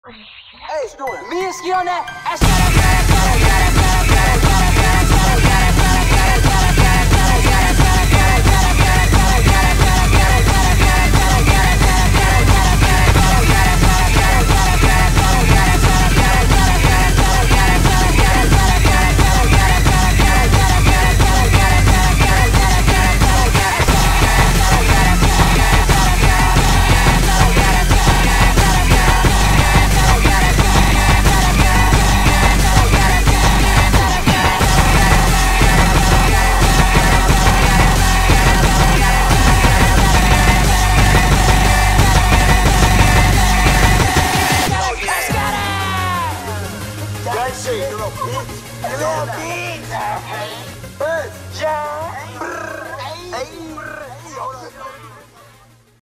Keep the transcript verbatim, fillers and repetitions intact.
Hey, what you doing? Me and Ski on that. Guys, say, little bitch. Little bitch.